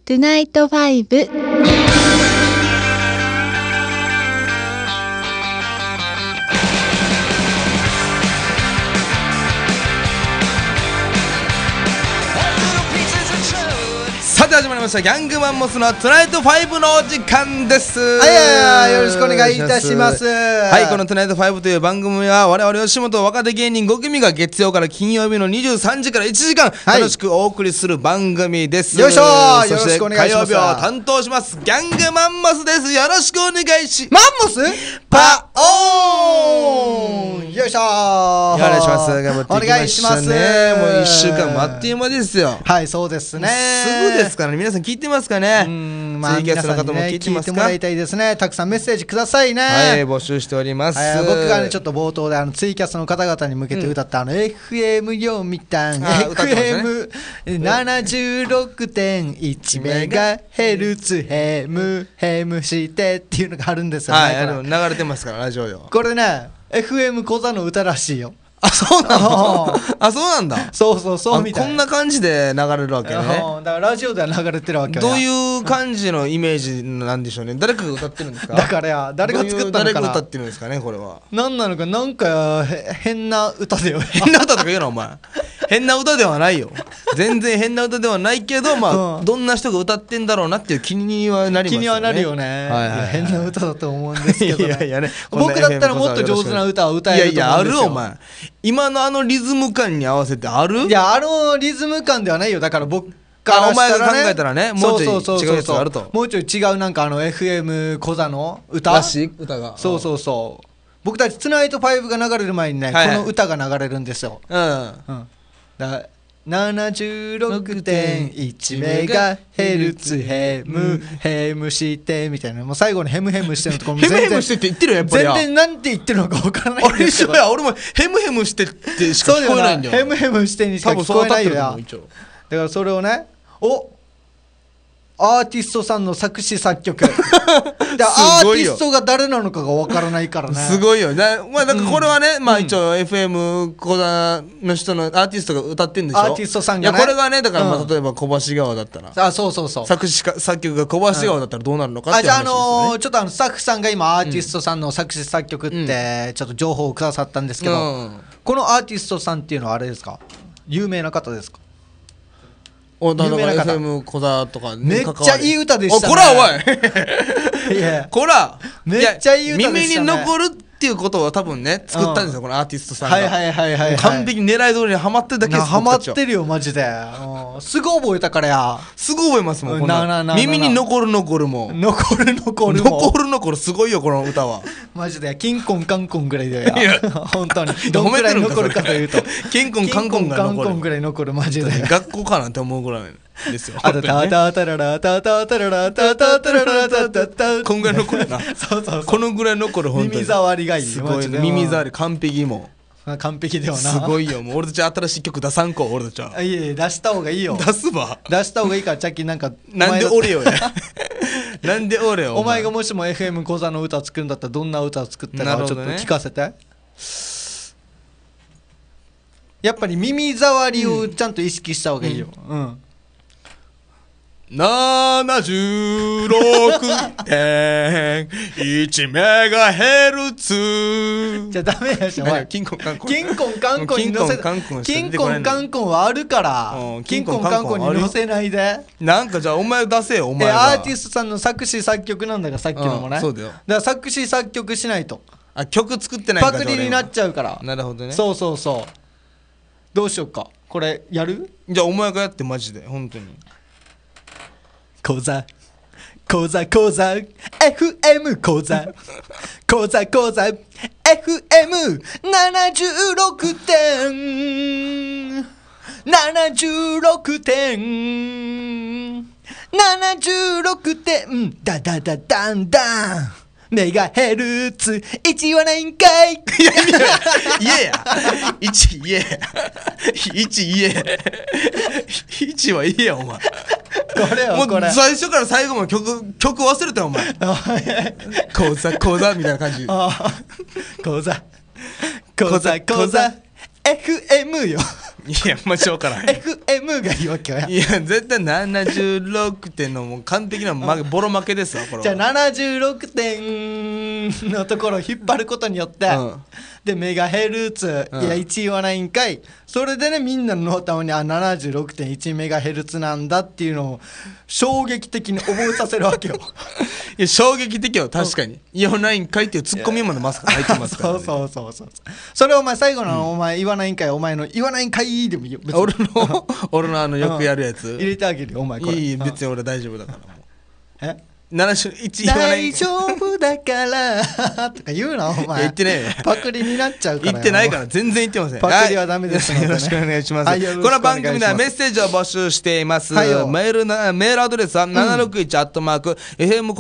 トゥナイトファイブ。 さて始まりましたギャングマンモスのトゥナイト5のお時間です。 よろしくお願いいたします。 はい、このトゥナイト5という番組は我々吉本若手芸人5組が月曜から金曜日の23時から1時間楽しくお送りする番組です。 よいしょー。 そしてよろしくお願いします。 火曜日を担当しますギャングマンモスです。よろしくお願いしマンモスパオーン。よいしょー。 お願いします。頑張っていきましょうね。 お願いします。 もう1週間もあっという間ですよ。 はい、そうですね。 すぐですからね。皆さん聞いてますかね。 まあ、 ツイキャスの方も聞いてますか。 聞いてもらいたいですね。たくさんメッセージくださいね。 はい、募集しております。 僕がね、ちょっと冒頭でツイキャスの方々に向けて歌ったFM よみたん FM76.1 メガヘルツヘムしてっていうのがあるんですよね。 はい、流れてますからラジオよ。 これね、FM 小座の歌らしいよ。 あ、そうなの？あ、そうなんだ。 そうそうそうみたいな。 こんな感じで流れるわけね。 だからラジオでは流れてるわけよ。 どういう感じのイメージなんでしょうね。誰かが歌ってるんですか？ だから誰が作ったのかな。 誰が歌ってるんですかね、これは。 何なのか、なんか変な歌だよ。 変な歌とか言うなお前。変な歌ではないよ。全然変な歌ではないけど、まあどんな人が歌ってんだろうなっていう気にはなりますよね。気にはなるよね。変な歌だと思うんですけど。 いやいやね。 僕だったらもっと上手な歌を歌えると思うんですよ。 いやいや、あるお前。今のリズム感に合わせてある？ いや、リズム感ではないよ。だから僕からしたらね、 お前が考えたらね、もうちょい違うやつがあると。 もうちょい違う、なんかFM 小座の歌らしい歌が。 そうそうそう。僕たちツナイト5が流れる前にね、この歌が流れるんですよ。だ76.1 メガヘルツヘムしてみたいな、もう最後にヘムヘムしてのところもヘムヘムしてって言ってるよ、やっぱり。 全然なんて言ってるのか分からないんですけど。 あれ一緒や、俺もヘムヘムしてってしか聞こえないんだよ。 ヘムヘムしてにしか聞こえないよや。だからそれをね、アーティストさんの作詞作曲アーティストが誰なのかがわからないからね。 すごいよ。まあだからこれはね、まあ一応 FM 小田の人のアーティストが歌ってんでしょ。 アーティストさんがね。 いやこれがね、だからまあ例えば小橋川だったら、 そうそうそう、 作詞作曲が小橋川だったらどうなるのかっていう話ですよね。 ちょっとスタッフさんが今アーティストさんの作詞作曲ってちょっと情報をくださったんですけど、このアーティストさんっていうのはあれですか、有名な方ですか？ 有名な方。FM 小田とかめっちゃいい歌でしたね。 こらおいこらめっちゃいい歌でしたね。 耳に残るっていうことを多分ね作ったんですよ、このアーティストさんが。 はい完璧に狙い通りにハマってるだけです。 ハマってるよマジで。すぐ覚えたからや。 すぐ覚えますもん。耳に残るも残るすごいよこの歌は。 マジでキンコンカンコンぐらいだよや。本当にどんぐらい残るかというと、 キンコンカンコンが残るぐらい残る。マジで学校かなって思うぐらいですよ。 あとタタタララタタタララタタタララタタタ、 こんぐらい残るな。このぐらい残る。本当に耳障りがいい。 すごいね。耳障り完璧。も完璧ではな。 すごいよ。もう俺たち新しい曲出さんこ。俺たちは。 いえ、出した方がいいよ。 出すわ。 出した方がいいから、チャッキーなんか。 なんで俺よや。なんで俺よ。 お前がもしも FM 小座の歌作るんだったらどんな歌を作ったかちょっと聞かせて。やっぱり耳障りをちゃんと意識した方がいいよ。 76.1 メガヘルツ。 じゃダメやしょ。 キンコンカンコン。 キンコンカンコンに乗せキンコンカンコンはあるから。キンコンカンコンに乗せないで。 なんかじゃあお前出せよ。お前アーティストさんの作詞作曲なんだから、さっきのもね。 そうだよ。だから作詞作曲しないと。 曲作ってないからパクリになっちゃうから。 なるほどね。 そうそうそう。どうしようか。これやる？ じゃあお前がやってマジで本当に。 小座 FM 小座 FM76 点ダダダダンダンメガヘルツ1はないんかい。 いや言えや1言え1言え1は言えやお前。 これはこれもう最初から最後まで曲忘れたよお前。講座みたいな感じ。 講座 FM よ。 いやマジ分からへん。 FM がいいわけよ。 いや絶対76点のもう完璧なボロ負けですわこれは。 じゃあ76点のところを引っ張ることによって、でメガヘルツ、いや1言わないんかい。それでねみんなの脳頭に76.1 メガヘルツなんだっていうのを衝撃的に覚えさせるわけよ。 いや衝撃的よ確かに。言わないんかいっていうツッコミもまさか入ってますからね。 そうそれをお前最後のお前言わないんかい、お前の言わないんかいでもいいよ別に。 俺のよくやるやつ入れてあげるよお前これ。 いい別に俺大丈夫だからもう。 え 71言わない大丈夫だからとか言うなお前。 言ってねえ。 パクリになっちゃうから。 言ってないから全然言ってません。 パクリはダメですのでね。 よろしくお願いします。 はいよろしくお願いします。 この番組ではメッセージを募集しています。 はいよメールアドレスは761@fmkoza.jp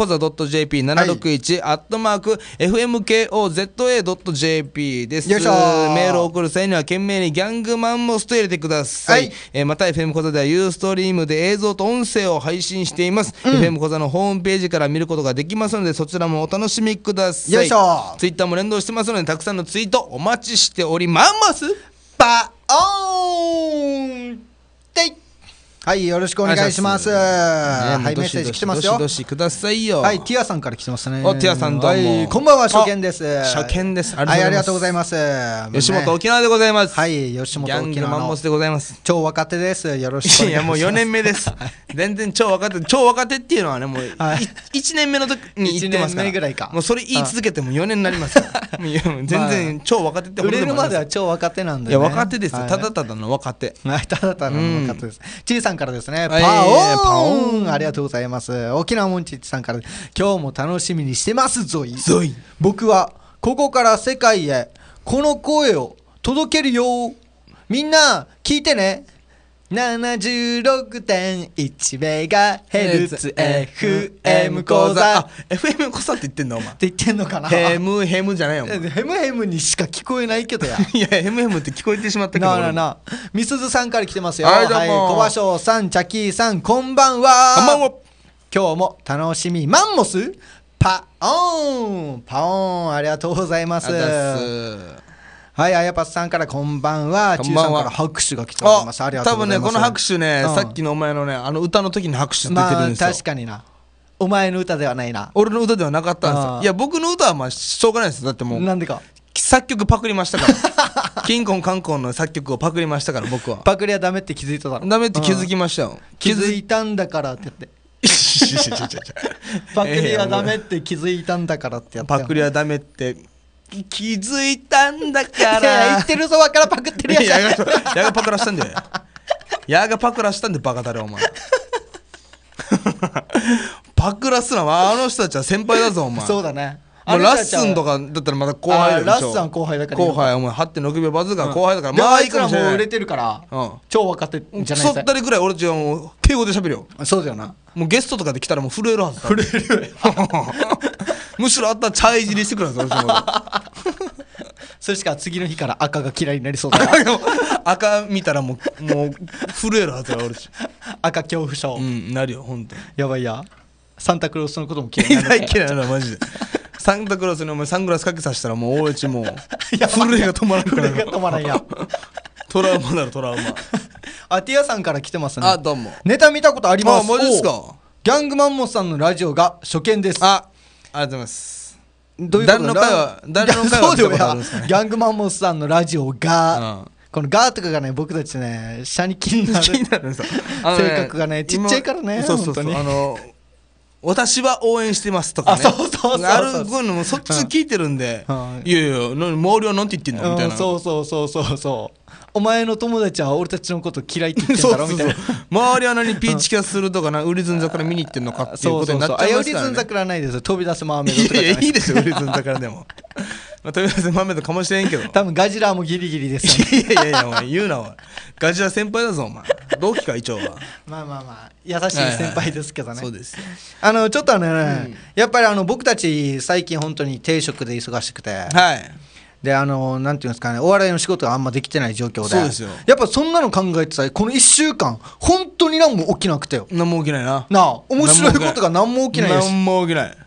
761@fmkoza.jp です。 よいしょメールを送る際には懸命にギャングマンモスと入れてください。また FM コザではユーストリームで映像と音声を配信しています。FM コザのホームページから見ることができますのでそちらもお楽しみください。 よいしょ。 ツイッターも連動してますのでたくさんのツイートお待ちしておりますパオーンてい。はいよろしくお願いします。はいメッセージ来てますよ。 どしどしくださいよ。 はいティアさんから来てますね。 おティアさんどうも、 はい、こんばんは初見です。 初見です。 はいありがとうございます。 吉本沖縄でございます。 はい吉本ギャング沖縄のマンモスでございます。 超若手です。よろしくお願いします。 いやもう4年目です全然超若手っていうのはねもうはい 1年目の時に言ってますから 1年目ぐらいかもうそれ言い続けても4年になりますからもういやもう全然超若手って売れるまではは超若手なんでいね。 や若手ですよ、 はいただただの若手。 はいただただの若手です。ちいさんからですね。 はいパオパオーンありがとうございます。沖縄モンチッチさんから今日も楽しみにしてますぞい。 ゾイ僕はここから世界へこの声を届けるよ。みんな聞いてね。76.1 メガヘルツ FM 講座あ FM 講座って言ってんだお前。 って言ってんのかな。 ヘムヘムじゃないよお前。 ヘムヘムにしか聞こえないけどや。 いやヘムヘムって聞こえてしまったけど俺もなあみすずさんから来てますよ。 はいどうも小葉翔さんチャキーさんこんばんは。 こんばんは。 今日も楽しみマンモスパオンパオンありがとうございます。 あざっす。 はいあやぱさんからこんばんは。ちいさんから拍手が来ております。ありがとうございます。 多分ねこの拍手ね、 うんさっきのお前のね歌の時に拍手出てるまあんですよ。 確かになお前の歌ではないな。 俺の歌ではなかったんですあーよ。いや僕の歌はまあしょうがないですよ。だってもうなんでか作曲パクりましたからキンコンカンコンの作曲をパクりましたから僕は。 パクリはダメって気づいただろ。 ダメって気づきましたよ。 気づいたんだからって言ってパクリはダメって気づいたんだからってやったよ。 パクリはダメって気づいたんだかいやいやら。 言ってるぞわからパクってるやつ。 やがパクらしたんでやがパクらしたんでバカだれお前パクらすなあの人たちは先輩だぞお前。 そうだね。 もうラッスンとかだったらまだ後輩だよ。 ラッスンは後輩だからいいのか。 後輩お前8.6秒バズーカ後輩だからでもまあいあいつらもいかもしれない。 う売れてるからうん超若手じゃないそですったりぐらい俺たちはもう敬語で喋るよ。 そうだよな。 もうゲストとかで来たらもう震えるはずだ。震えるむしろあったら茶いじりしてくるはず俺のことそれしか次の日から赤が嫌いになりそうだな。 赤見たらもう震えるはずや俺たち。 赤恐怖症、 なるよほんとに。 やばいや。サンタクロースのことも嫌いになる大嫌いなのマジで。サンタクロースにお前サングラスかけさせたらもう大内もう震えが止まらんから震えが止まらんや。 トラウマなるトラウマ。 あティアさんから来てますね。 あどうも。 ネタ見たことあります。 あマジですか。 おギャングマンモスさんのラジオが初見です。 ありがとうございます。 どういうこと誰の会話そうだよ見たことあるんですかねギャングマンモスさんのラジオが、 うんこのガーとかがね僕たちね下に気になる気になるんですよ。 性格がねちっちゃいからねそうそうそう。 本当に私は応援してますとかね。 あそうそうそうそうあるこういうのもそっち聞いてるんで、いやいや周りはなんて言ってんのみたいな。 そうお前の友達は俺たちのこと嫌いって言ってんだろみたいな。 周りは何ピーチキャスするとかなウリズン桜見に行ってんのかっていうことになっちゃいますからね。 ウリズン桜ないですよ。飛び出すマーメイドとかじゃないいやいいですよウリズン桜でも。まあ飛び出すマーメイドかもしれんけど。 多分ガジラもギリギリですよね。 いやお前言うなお前。ガジラ先輩だぞお前。同期か一応は。 まあ優しい先輩ですけどね。 そうですよ。 ちょっとやっぱり僕たち最近本当に定職で忙しくて、 はいでなんていうんですかね、お笑いの仕事があんまできてない状況で、 そうですよ。 やっぱそんなの考えてたらこの1週間本当に何も起きなくてよ。 何も起きないな。 なあ面白いことが何も起きないよし、 何も起きない。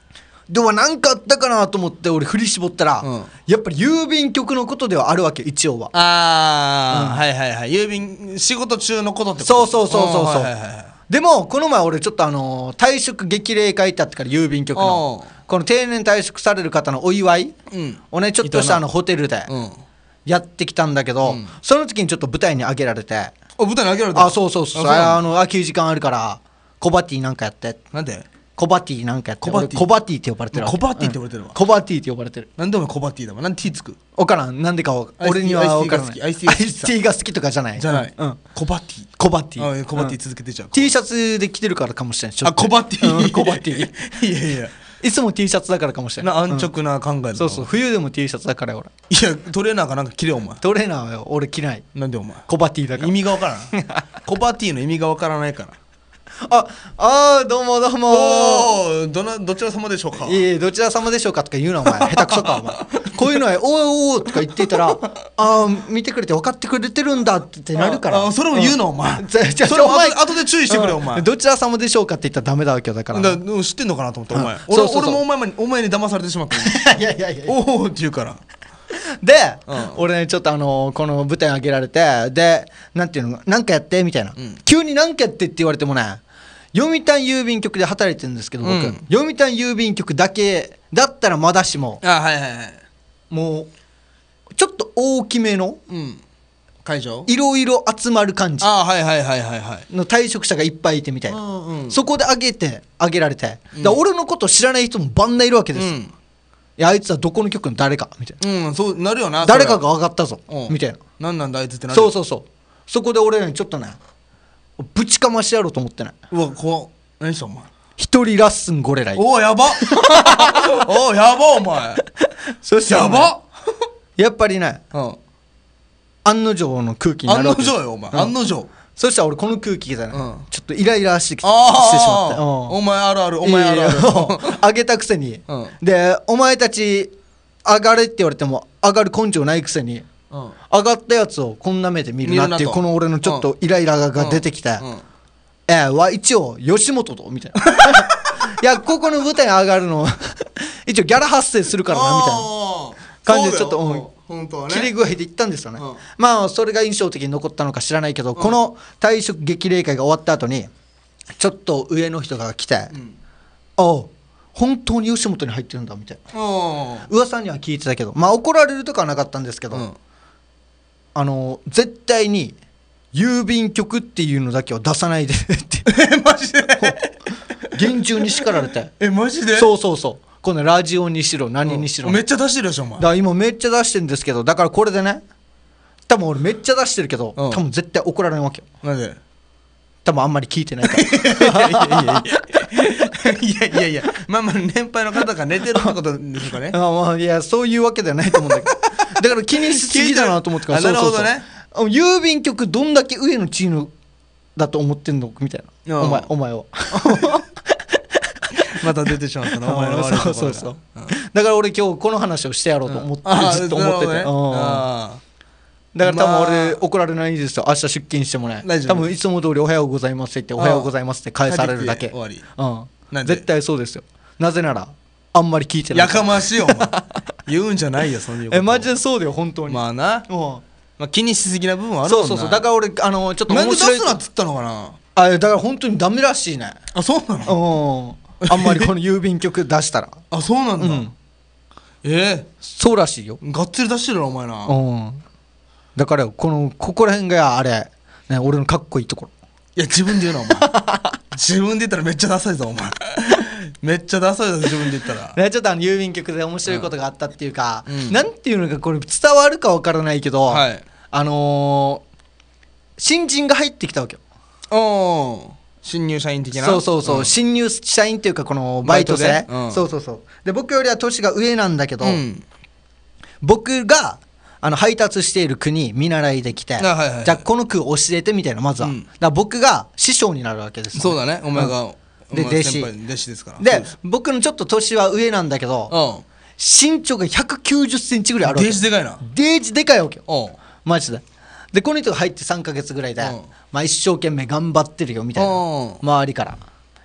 では何かあったかなと思って俺振り絞ったら、やっぱり郵便局のことではあるわけ一応は。 はいはいはい、郵便仕事中のことってこと。 そうでもこの前俺ちょっと退職激励会ってあってから郵便局のこの定年退職される方のお祝いをねちょっとしたホテルでやってきたんだけど、その時にちょっと舞台に上げられて、 舞台に上げられた。 そう空き時間あるからコバティなんかやって。 なんでコバティなんかやって。コバティって呼ばれてるわけ。 コバティって呼ばれてるわ。 コバティって呼ばれてる。 なんでお前コバティだわ。なんで T つく。 わからん。なんでか俺にはわからない。アイスティーが好きとかじゃない。 じゃない。コバティ。 コバティ。 コバティ続けてちゃう。 T シャツで着てるからかもしれない。 コバティ。 コバティ。 いやいや。 いつも T シャツだからかもしれない。 安直な考えだ。 そう冬でも T シャツだから俺。 いやトレーナーかなんか着れよお前。 トレーナーは俺着ない。 なんでお前。 コバティだから。 意味がわからん。コバティの意味がわからないから。 どうもどちら様でしょうか。 どちら様でしょうかとか言うなお前。下手くそかお前。こういうのはおーとか言っていたら見てくれて分かってくれてるんだってなるから。 それも言うのお前。それ後で注意してくれお前。 どちら様でしょうかって言ったらダメだわけよ。だから知ってんのかなと思ってお前。俺もお前に騙されてしまった。 いやおおって言うから。 で、俺ねちょっとこの舞台に上げられて、でなんていうのなんかやってみたいな、急になんかやってって言われてもね、読谷郵便局で働いてるんですけど僕、読谷郵便局だけだったらまだしも、もうちょっと大きめの会場いろいろ集まる感じの退職者がいっぱいいてみたいな、そこで上げられて、だから俺のこと知らない人もバンナいるわけですよ。いやあいつはどこの局の誰かみたいな、 そうなるよな。 誰かが上がったぞみたいな。 なんなんだあいつってなる。 そこで俺らにちょっとねぶちかましてやろうと思ってない。 うわ怖っ。何したお前。 一人ラッスンゴレライ。 おおやばおやばお前。 そしてやばやっぱりね案の定の空気になるわけ。 案の定よお前。案の定。 そしたら俺この空気でねちょっとイライラしてしまって、 お前あるあるお前あるあるあげたくせに、でお前たち上がれって言われても上がる根性ないくせに、上がったやつをこんな目で見るなっていうこの俺のちょっとイライラが出てきて、一応吉本とみたいな。いやここの舞台に上がるの一応ギャラ発生するからなみたいな感じでちょっと切り具合で言ったんですよね。まあそれが印象的に残ったのか知らないけど、この退職激励会が終わった後にちょっと上の人が来て、本当に吉本に入ってるんだみたいな噂には聞いてたけど、まあ怒られるとかはなかったんですけど、絶対に郵便局っていうのだけは出さないでってマジで厳重に叱られて。 マジで。 そうこのラジオにしろ何にしろ、 めっちゃ出してるでしょお前。 だから今めっちゃ出してるんですけど、だからこれでね多分俺めっちゃ出してるけど、多分絶対怒られないわけよ。 なんで。 多分あんまり聞いてないからいやまあ年配の方が寝てるってことですかね。 いやそういうわけではないと思うんだけどだから気にしすぎだなと思ってから。 なるほどね。 郵便局どんだけ上のチームだと思ってんのみたいな。お前はまた出てしまったなお前の悪いところが。 そうだから俺今日この話をしてやろうと思ってずっと思ってて、だから多分俺怒られないですよ。明日出勤してもね多分いつも通りおはようございますって言っておはようございますって返されるだけ。絶対そうですよ。なぜならあんまり聞いてない。 やかましいよお前。言うんじゃないよそういうこと。 マジでそうだよ本当に。 まあな気にしすぎな部分はあるもんな。 そうだから俺ちょっと面白い。なんで出すなっつったのかな。 だから本当にダメらしいね。 そうなの。 あんまりこの郵便局出したらそうなんだ。 そうらしいよ。 がっつり出してるなお前な。 だからここら辺があれね俺のかっこいいところ。 いや自分で言うなお前。自分で言ったらめっちゃダサいぞお前。めっちゃダサいぞ自分で言ったら。 ちょっと郵便局で面白いことがあったっていうか、なんていうのかこれ伝わるかわからないけど、新人が入ってきたわけよ。 新入社員的な。 新入社員っていうかこのバイト生。で僕よりは年が上なんだけど、僕が配達している区に見習いできて、じゃあこの区教えてみたいな。まずはだから僕が師匠になるわけです。 そうだねお前がで弟子ですから。 で僕のちょっと年は上なんだけど身長が190センチぐらいあるわけ。 デージでかいな。 デージでかいわけよマジで。でこの人が入って3ヶ月ぐらいで一生懸命頑張ってるよみたいな周りから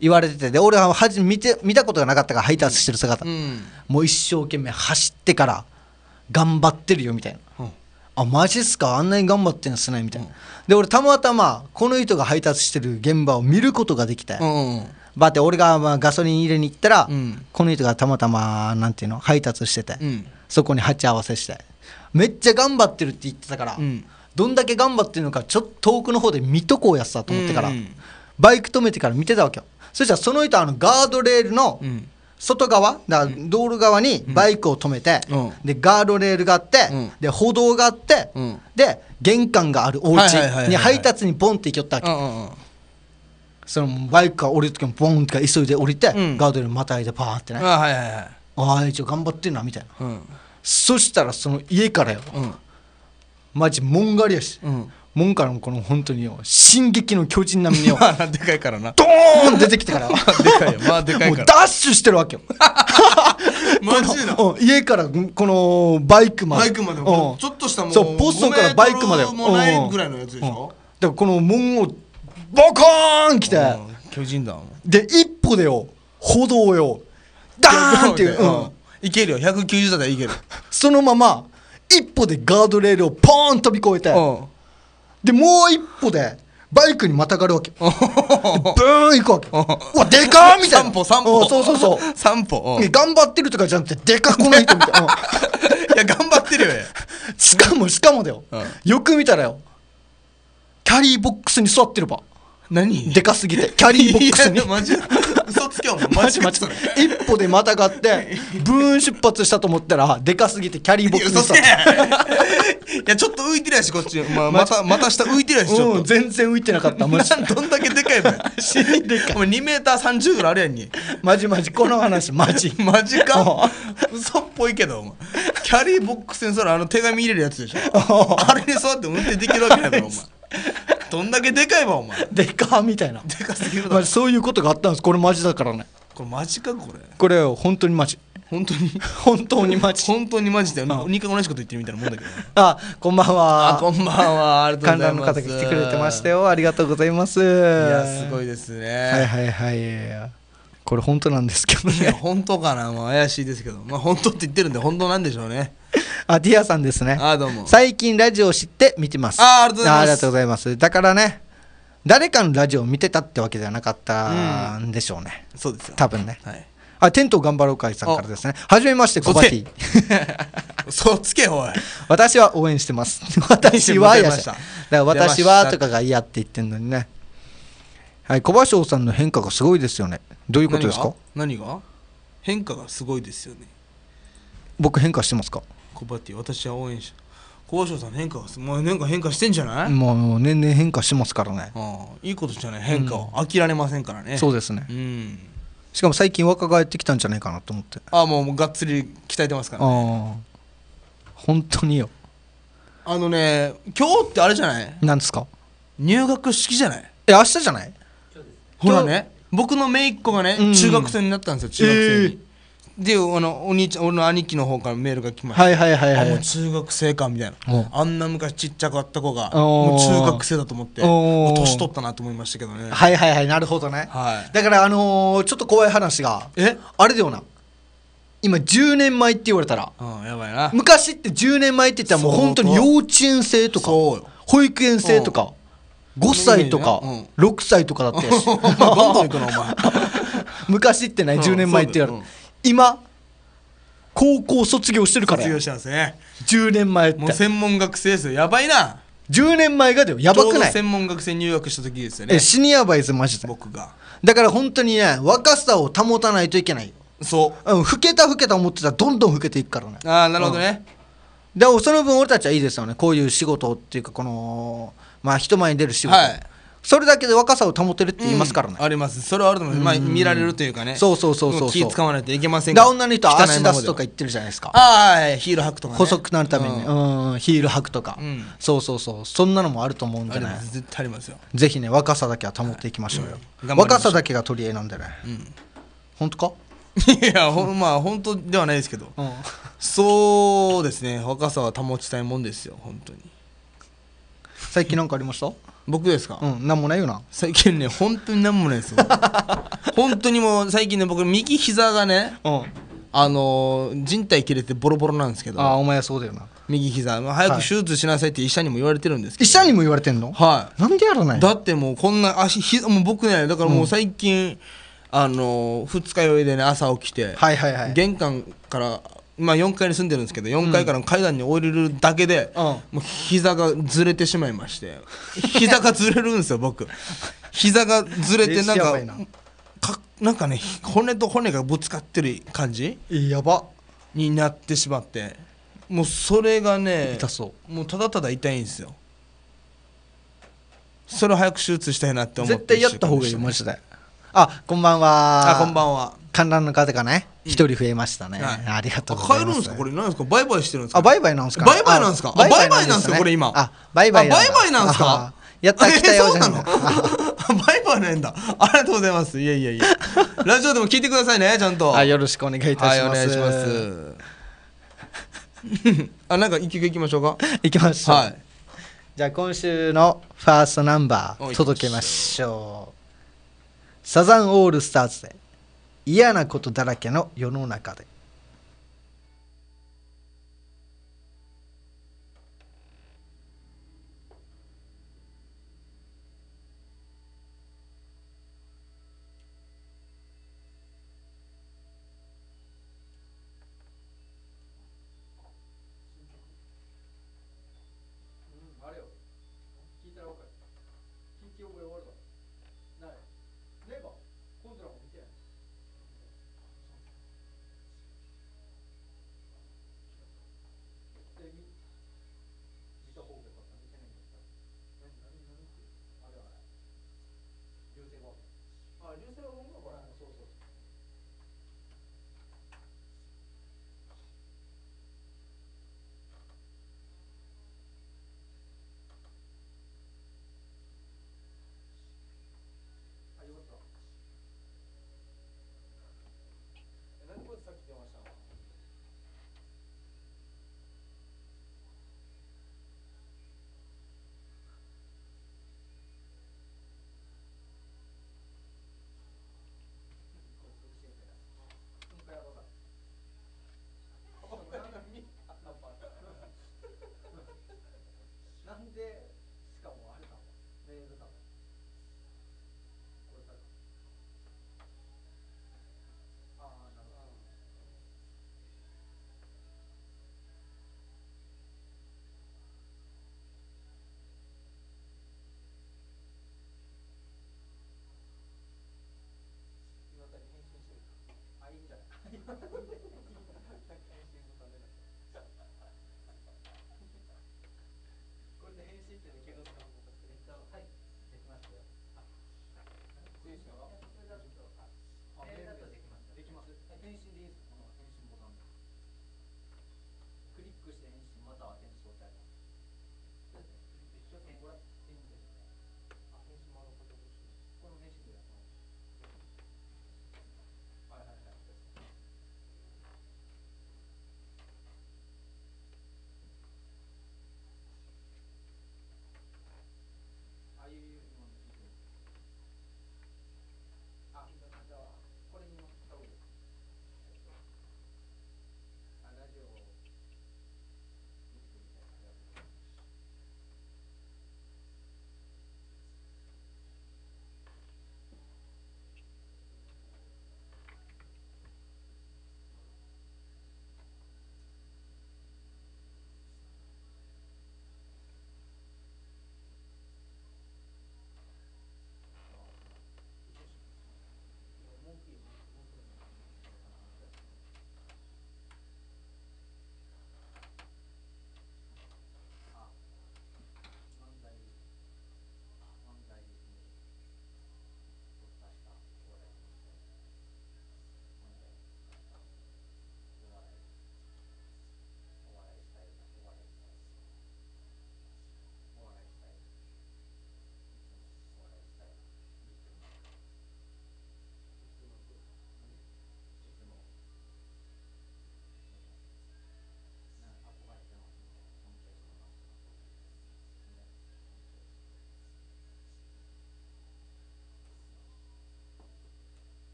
言われてて、で俺は見たことがなかったから配達してる姿、 うんもう一生懸命走ってから頑張ってるよみたいな、あマジっすか、あんなに頑張ってんすねみたいな、で俺たまたまこの人が配達してる現場を見ることができたよ、バって俺がまあガソリン入れに行ったら、この人がたまたまなんていうの配達してて、そこに鉢合わせしてめっちゃ頑張ってるって言ってたから、どんだけ頑張ってるのかちょっと遠くの方で見とこうやつだと思ってから、バイク止めてから見てたわけよ。そしたらその人ガードレールの外側だから道路側にバイクを止めて、でガードレールがあって、で歩道があって、で玄関があるお家に配達にボンって行きよったわけ、そのバイクが降りる時もボンって急いで降りて、ガードレールまたいでパーってね、ああ一応頑張ってんなみたいな、そしたらその家からよ、マジ門狩りやし、門からもこの本当によ進撃の巨人並みによでかいからな、 ドーン出てきてからでかいよ、まあでかいからもうダッシュしてるわけよマジな家からこのバイクまでちょっとしたもうそうポストからバイクまでもないぐらいのやつでしょ、 だからこの門をボコーン来て、 巨人だで一歩でよ歩道よダーンっていう、 いけるよ、190だったらいけるそのまま一歩でガードレールをポーン飛び越えて、でもう一歩でバイクにまたがるわけブーン行くわけ、うわでかーみたいな、 3歩そう 3歩頑張ってるとかじゃなくてでかこの人みたいな、 いや頑張ってるよしかもだよ、よく見たらよキャリーボックスに座ってるば、 何でかすぎてキャリーボックスにマジ嘘つけよマジ一歩でまたがってブーン出発したと思ったらでかすぎてキャリーボックスに座っていやちょっと浮いてるやしこっち、また下浮いてるやしちょっと、 全然浮いてなかったマジどんだけでかいの死にでかい、 お前2メーター30ぐらいあるやんにマジこの話マジか嘘っぽいけどお前キャリーボックスにそら手紙入れるやつでしょあれに座って運転できるわけないだろお前どんだけでかいわお前でかみたいな、 でかすぎるだろ、 そういうことがあったんです。これマジだからね、 これマジかこれ本当にマジ、 本当に本当にマジ本当にマジで2回同じこと言ってるみたいなもんだけどこんばんは、 こんばんは、ありがとうございます、 観覧の方が来てくれてましたよ、ありがとうございます。いやすごいですね、 これ本当なんですけどね、 いや本当かな、怪しいですけど、本当って言ってるんで本当なんでしょうね。 ディアさんですね、 どうも最近ラジオを知って見てます。 ありがとうございます。 ありがとうございます。だからね誰かのラジオを見てたってわけではなかったんでしょうね、 そうですよ多分ね、テント頑張ろう会さんからですね、はじめましてコバティそうつけおい私は応援してます私はやしだから私はとかが嫌って言ってんのにね、小芭蕉さんの変化がすごいですよね。どういうことですか？ 何が変化がすごいですよね。 僕変化してますか？ コバティ私は応援し小芭蕉さん変化がもう変化してんじゃない？ もう年々変化してますからね。 いいことじゃない、変化を飽きられませんからね。 そうですね、しかも最近若返ってきたんじゃないかなと思って。 もうがっつり鍛えてますからね。 本当によ。 今日ってあれじゃない？ なんですか？ 入学式じゃない？ 明日じゃない？ ほらね、僕の姪っ子がね、中学生になったんですよ、中学生に。でお兄ちゃん、俺の兄貴の方からメールが来ました。もう中学生かみたいな。あんな昔ちっちゃかった子がもう中学生だと思ってもう年取ったなと思いましたけどね。 なるほどね。だからちょっと怖い話があれだよな。今10年前って言われたらやばいな。 昔って10年前って言ったらもう本当に幼稚園生とか保育園生とか5歳とか6歳とかだったやしどんどん行くなお前昔ってね10年前って言われる。今高校卒業してるから卒業したんですね。 10年前ってもう専門学生ですよ。やばいな。 10年前がでもやばくない？ ちょうど専門学生入学した時ですよね。 死にやばいですマジで。 僕がだから本当にね若さを保たないといけないよ。 そう、 老けた思ってたらどんどん老けていくからね。 なるほどね。 でもその分俺たちはいいですよね。こういう仕事っていうかこの人前に出る仕事、それだけで若さを保てるって言いますからね。 あります。それはあると思います。見られるというかね。 そう気使わないといけませんから。 女の人は足出すとか言ってるじゃないですか。 ヒール履くとかね。 細くなるためにヒール履くとか、そうそんなのもあると思うんでね。 絶対ありますよ。 ぜひね若さだけは保っていきましょうよ。若さだけが取り柄なんでね。本当か？ いや本当ではないですけど、そうですね、若さは保ちたいもんですよ本当に。 最近なんかありました？ 僕ですか？ なんもないよな。 最近ね本当になんもないですよ本当にもう最近ね僕右膝がね靭帯切れてボロボロなんですけど。 お前はそうだよな。 右膝早く手術しなさいって医者にも言われてるんですけど。 医者にも言われてんの？ はい。 なんでやらない？ だってもうこんなもう僕ねだからもう最近二日酔いでね朝起きて玄関から4階に住んでるんですけど4階からの階段に降りるだけでもう膝がずれてしまいまして膝がずれるんですよ僕。膝がずれてなんかね骨と骨がぶつかってる感じやばになってしまってもうそれがね痛そう。 もうただただ痛いんですよ。それを早く手術したいなって思って絶対やった方がいいマジで。こんばんは。 こんばんは。 観覧の方がね一人増えましたね。ありがとうございます。 帰るんですかこれ？何ですか？バイバイしてるんですか？ バイバイなんですか？ バイバイなんですか？バイバイなんですかこれ今？ バイバイなんですか？ やった来たよじゃん。 バイバイなんだ。ありがとうございます。いやいやいやラジオでも聞いてくださいねちゃんと。 よろしくお願いいたします。 はいお願いしますなんか一曲いきましょうか。 いきましょう。 はい。 じゃあ今週のファーストナンバー届けましょう。サザンオールスターズで嫌なことだらけの世の中で。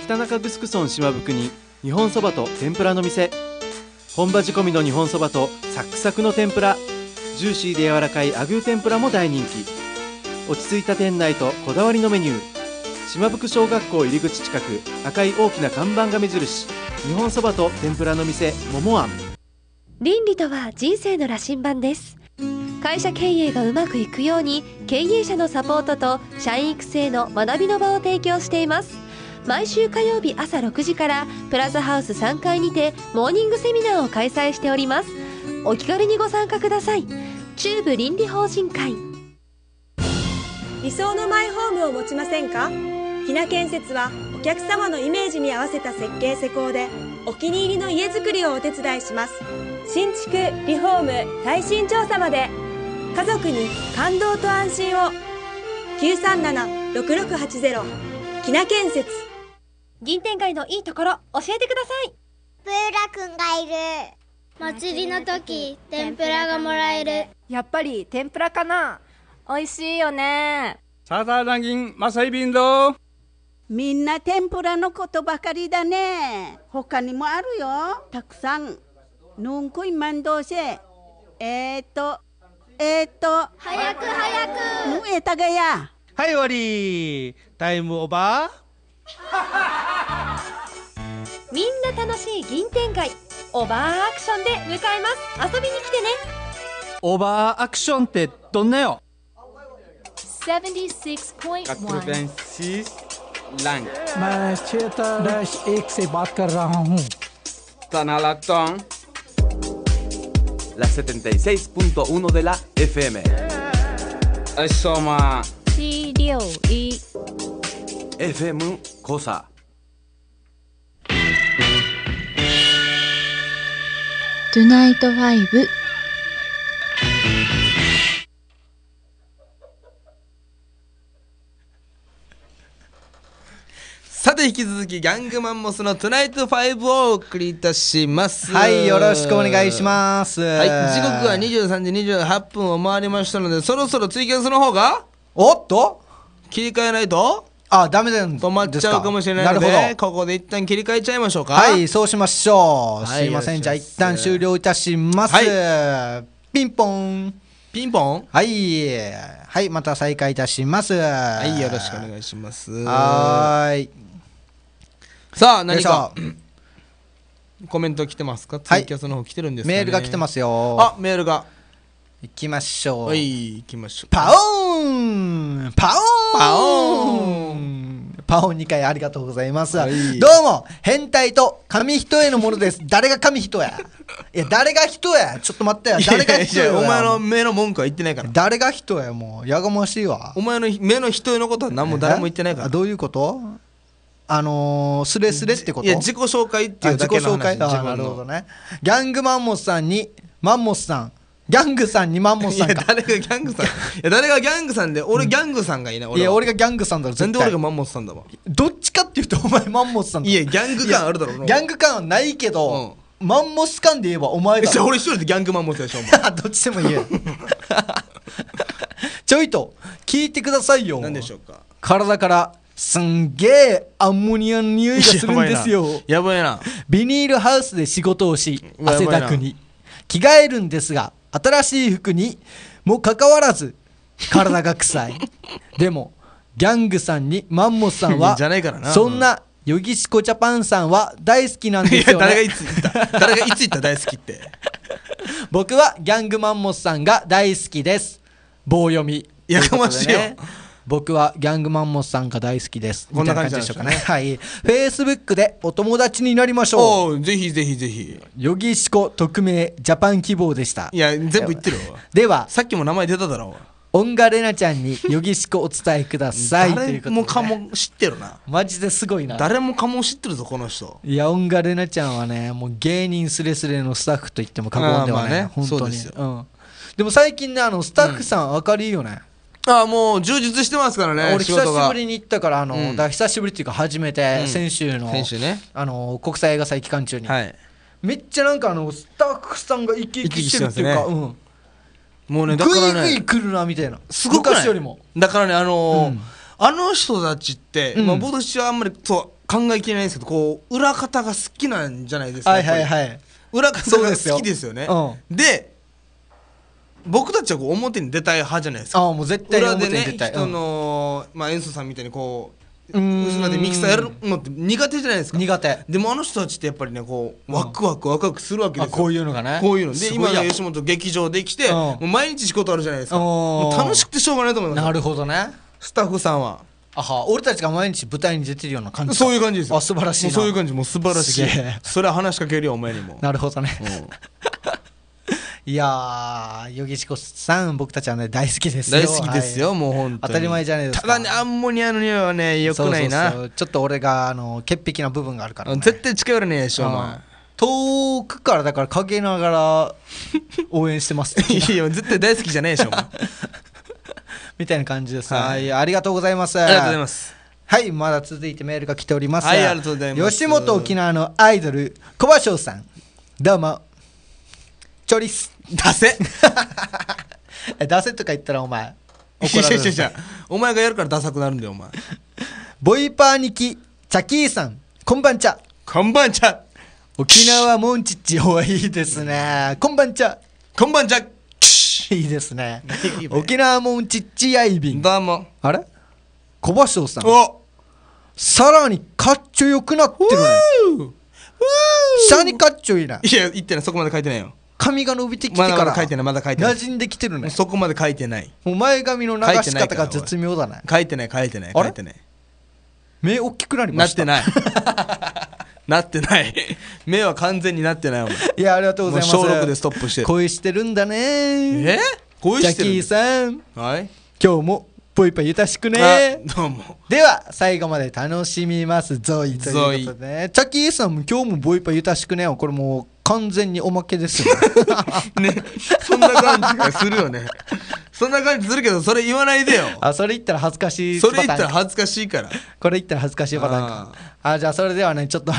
北中城村島袋に日本そばと天ぷらの店。本場仕込みの日本そばとサクサクの天ぷら、ジューシーで柔らかいアグー天ぷらも大人気。落ち着いた店内とこだわりのメニュー。島袋小学校入り口近く、赤い大きな看板が目印、日本そばと天ぷらの店桃庵。 倫理とは人生の羅針盤です。会社経営がうまくいくように、経営者のサポートと社員育成の学びの場を提供しています。毎週火曜日朝6時からプラザハウス3階にてモーニングセミナーを開催しております。お気軽にご参加ください。中部倫理法人会。 理想のマイホームを持ちませんか？ひな建設はお客様のイメージに合わせた設計施工でお気に入りの家づくりをお手伝いします。新築、リフォーム、耐震調査まで、家族に感動と安心を。937-6680 ひな建設。 銀天街のいいところ教えてください。 プーラくんがいる。祭りの時天ぷらがもらえる。 やっぱり天ぷらかな。美味しいよね。 ササダギンマサイビンド。 みんな天ぷらのことばかりだね。他にもあるよ、たくさん。ぬんこいまんどうせ。早くぬえたがや。 はい終わり。タイムオーバみんな楽しい銀天街、オーバーアクションで迎えます。遊びに来てね。 オーバーアクションってどんなよ。 76.1 86 लैंग मैं -1 से बात कर रहा हूँ। Tanalaton la 76.1 de la FM. Soma CDOE FM コサ。 トゥナイト5。 さて引き続きギャングマンモスのトゥナイト5をお送りいたします。 はい、よろしくお願いします。 はい、時刻は23時28分を回りましたので、そろそろツイキャスの方がおっと切り替えないとダメなんですか。 止まっちゃうかもしれないので、 なるほど、 ここで一旦切り替えちゃいましょうか。 はい、そうしましょう。 はい、 すいません、じゃあ一旦終了いたします。 はい、 ピンポンピンポン。 はい、はい、また再開いたします。 はい、よろしくお願いします。 はーい。 さあ、何かコメント来てますか。ツイキャスの方来てるんですかね。 メールが来てますよ。 あ、メールが。 行きましょう。 はい、行きましょう。 パオーンパオーンパオーンパオン2回ありがとうございます。どうも、変態と紙一重のものです。誰が紙一重や。いや、誰が人や。ちょっと待ってや。誰が人や。 お前の目の文句は言ってないから。 誰が人や。もうやがましいわ。 お前の目の人のことは何も誰も言ってないから。 どういうこと？スレスレってこと？ いや、自己紹介っていうだけの話。 自己紹介。なるほどね。ギャングマンモスさんにマンモスさん、ギャングさんにマンモスさんか。 いや、誰がギャングさん。いや、誰がギャングさんで、俺ギャングさんがいいな。 いや、俺がギャングさんだろ。 なんで俺がマンモスさんだわ。 どっちかっていうとお前マンモスさんだ。 いや、ギャング感あるだろ。 ギャング感はないけど、マンモス感で言えばお前だ。 じゃあ俺一人でギャングマンモスでしょ、お前。 どっちでもいいよ。ちょいと聞いてくださいよ。 何でしょうか。 体からすんげえアンモニアの匂いがするんですよ。 やばいな。 ビニールハウスで仕事をし、汗だくに着替えるんですが、新しい服にもかかわらず体が臭い。でもギャングさんにマンモスさんはそんなヨギシコジャパンさんは大好きなんですよね。 誰がいつ言った誰がいつ言った大好きって。 僕はギャングマンモスさんが大好きです。棒読み。 やかましいよ。 僕はギャングマンモスさんが大好きです。 こんな感じでしょうかね。 はい。Facebook でお友達になりましょう。 ぜひぜひぜひ。 ヨギシコ匿名ジャパン希望でした。 いや、全部言ってるわ。 では、 さっきも名前出ただろ。 オンガレナちゃんにヨギシコお伝えください。 誰もかも知ってるな。 マジですごいな。 誰もかも知ってるぞ、この人。 いや、オンガレナちゃんはね、もう芸人スレスレのスタッフと言っても過言ではない。本当に。でも最近ね、スタッフさん明るいよね。 もう充実してますからね。 俺久しぶりに行ったから久しぶりっていうか初めて先週の国際映画祭期間中にめっちゃなんかスタッフさんが生き生きしてるっていうか、 もうね、だからね、 グイグイ来るなみたいな。 すごくない？ 昔よりも。 だからね、あの人たちって、僕としてはあんまりそう考えきれないんですけど、こう裏方が好きなんじゃないですか。 はいはいはい。 裏方が好きですよね。で僕たちはこう表に出たい派じゃないですか。 もう絶対裏でね表に出たい。 人の演奏さんみたいにこう後ろでミキサーやるのって苦手じゃないですか。 苦手。 でもあの人たちってやっぱりねこうワクワクするわけですよ。 こういうのがね。 こういうので今の吉本劇場できてもう毎日仕事あるじゃないですか。もう楽しくてしょうがないと思います。 なるほどね。 スタッフさんは俺たちが毎日舞台に出てるような感じ。 そういう感じですよ。 素晴らしいな。 そういう感じ。もう素晴らしい。それは話しかけるよお前にも。 なるほどね。いやヨギシコさん僕たちはね大好きですよ。 大好きですよ、もう本当に当たり前じゃないですか。 ただねアンモニアの匂いはね良くないな。 そうちょっと俺が潔癖な部分があるから、 絶対近寄らねえでしょお前。 遠くからだから陰ながら応援してますいや絶対大好きじゃねえでしょお前みたいな感じです。はい、ありがとうございます。 ありがとうございます。 はい、まだ続いてメールが来ております。 はい、ありがとうございます。 吉本沖縄のアイドル小葉翔さん、どうもチョリス出せ出せとか言ったらお前怒られる。お前がやるからダサくなるんだよお前。 ボイパーニキチャキーさん、こんばんちゃ。 こんばんちゃ。 沖縄モンチッチいいですね。こんばんちゃ。 こんばんちゃ。 いいですね。沖縄モンチッチやいびん。 どうも。 あれ小葉翔さん、さらにかっちょよくなってるね。下にかっちょいいな。 いや言ってない、そこまで書いてないよ。 髪が伸びてきてからまだ書いてない、まだ書いてない。 馴染んできてるね。 そこまで書いてない。 もう前髪の流し方が絶妙だね。 書いてない書いてない書いてない。 目大きくなりました。 なってないなってない。目は完全になってない。 いやありがとうございます。 小6でストップしてる。 恋してるんだね。 恋してる。 ジャキーさん、 はい、 今日もぽいぽいゆたしくね。 どうも。 では最後まで楽しみますゾイということでね。チャキーさんも今日もぽいぽいゆたしくね。これもう完全におまけですよね。そんな感じがするよね。そんな感じするけどそれ言わないでよ。 それ言ったら恥ずかしいパターン。それ言ったら恥ずかしいから。 これ言ったら恥ずかしいパターンか。じゃあそれではねちょっと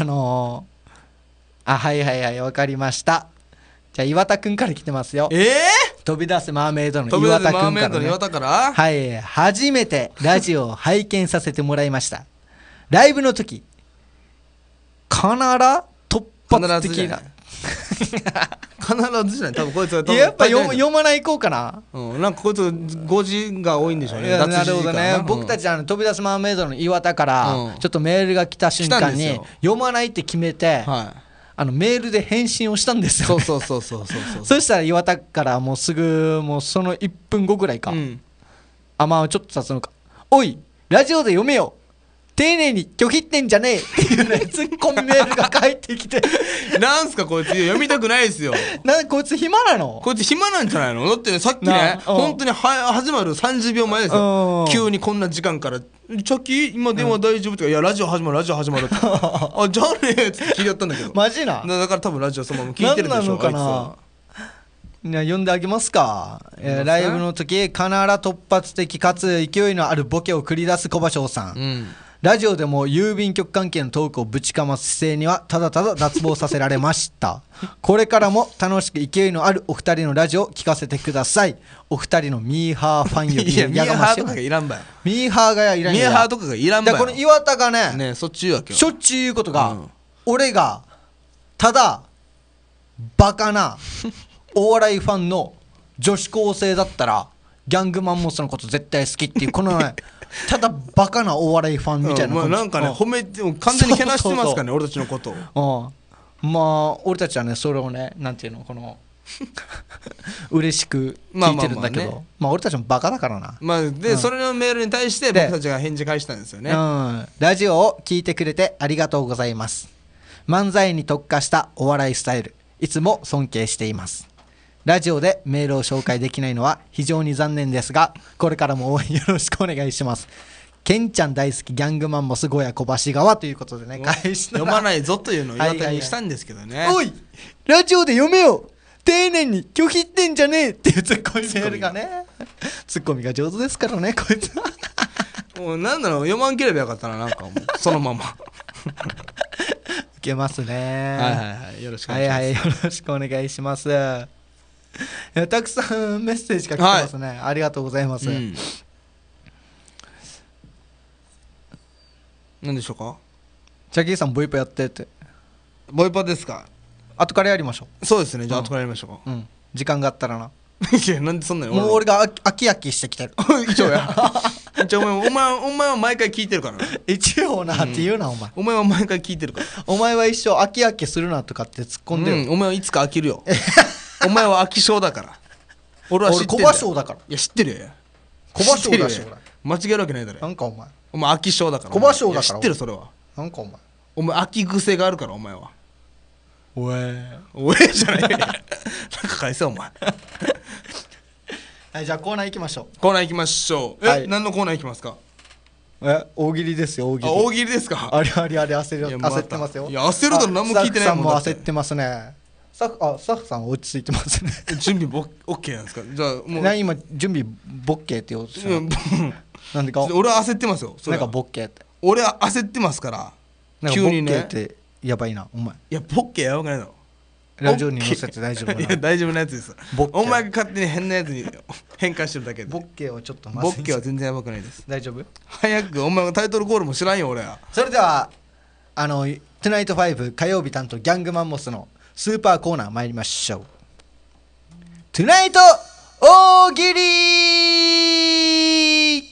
はいわかりました。じゃあ岩田くんから来てますよ。飛び出せマーメイドの岩田くんから、はい、初めてラジオを拝見させてもらいました。ライブの時かなら突発的な必ずじゃない。多分こいつはやっぱ読まないこうかな。 なんかこいつ5時が多いんでしょうね。 なるほどね。僕たち飛び出すマーメイドの岩田からちょっとメールが来た瞬間に読まないって決めてメールで返信をしたんですよ。 そうそしたら岩田からもうすぐもうその1分後ぐらいか、まあちょっと経つのか、おいラジオで読めよ、丁寧に拒否ってんじゃねえっていうねツッコミメールが返ってきてなんすかこいつ読みたくないですよ。 こいつ暇なの？ こいつ暇なんじゃないの？だってねさっきね本当に始まる30秒前ですよ。急にこんな時間からチャキ今電話大丈夫とか、いやラジオ始まるってじゃあねえって聞いてやったんだけどマジな。 だから多分ラジオそのまま聞いてるでしょ。 何なのかな。呼んであげますか。ライブの時必ず突発的かつ勢いのあるボケを繰り出す小葉翔さん、ラジオでも郵便局関係のトークをぶちかます姿勢にはただただ脱帽させられましたこれからも楽しく勢いのあるお二人のラジオを聞かせてください。お二人のミーハーファンよりいやミーハーとかがいらんばよ。 ミーハーがいらんや。 ミーハーとかがいらんばよ。 この岩田がねそっち言うわけよ。 しょっちゅう言うことが、俺がただバカなお笑いファンの女子高生だったらギャングマンモスのこと絶対好きっていうこのねただバカなお笑いファンみたいな、 なんかね褒めて完全にけなしてますからね俺たちのことを。 まあ俺たちはねそれをねなんていうのこの嬉しく聞いてるんだけど、まあ俺たちもバカだからな。 でそれのメールに対して僕たちが返事返したんですよね。 ラジオを聞いてくれてありがとうございます。漫才に特化したお笑いスタイルいつも尊敬しています。ラジオでメールを紹介できないのは非常に残念ですがこれからも応援よろしくお願いします。ケンちゃん大好きギャングマンモス小屋小橋川ということでね返した読まないぞというのを岩田にしたんですけどね。 おいラジオで読めよ、丁寧に拒否ってんじゃねえっていうツッコミメールがねツッコミが上手ですからねこいつはもうなんだろう読まんければよかったな。なんかもうそのまま受けますね。 はいよろしくお願いします。 よろしくお願いします。たくさんメッセージが来てますね、ありがとうございます。 何でしょうか。 ジャキーさんボイパやってって。 ボイパですか。 後からやりましょう。そうですね、じゃあ後からやりましょうか。 時間があったらな。 いや、なんでそんなにもう俺が飽き飽きしてきてる。 一応や。一応お前は毎回聞いてるからな。 一応なって言うな、お前。 お前は毎回聞いてるから。 お前は一生飽き飽きするなとかって突っ込んでる。 お前はいつか飽きるよ。お前は飽き性だから。俺は知ってる。 俺小葉性だから。 いや、知ってるよ。 小葉性だし、 間違えるわけないだろ。 なんかお前。 お前飽き性だから。 小葉性だから。 知ってる、それは。 なんかお前。 お前飽き癖があるから、お前は。 おえじゃない。なんか返せ、お前。 はい、じゃあコーナー行きましょう。 コーナー行きましょう。何のコーナー行きますか。 大喜利ですよ、大喜利。 大喜利ですか。 あれ焦ってますよ。 いや、焦ると何も聞いてないもん。 スタッフさんも焦ってますね。スタッフさん落ち着いてますね。 準備OK なんですか。じゃあもう今準備ボッケーって言おうとしたなんでか。 俺は焦ってますよ。 なんかボッケーって。 俺は焦ってますから。急にね。 ボッケーってやばいな、お前。 いや、ボッケーやばくないの。 ラジオに載せて大丈夫な。 いや、大丈夫なやつです。お前が勝手に変なやつに変換してるだけで。 ボッケーはちょっとボッケーは全然やばくないです。 大丈夫。 早く、お前がタイトルコールも知らんよ、俺は。 それではトゥナイト5火曜日担当ギャングマンモスのスーパーコーナー参りましょう。トゥナイト大喜利。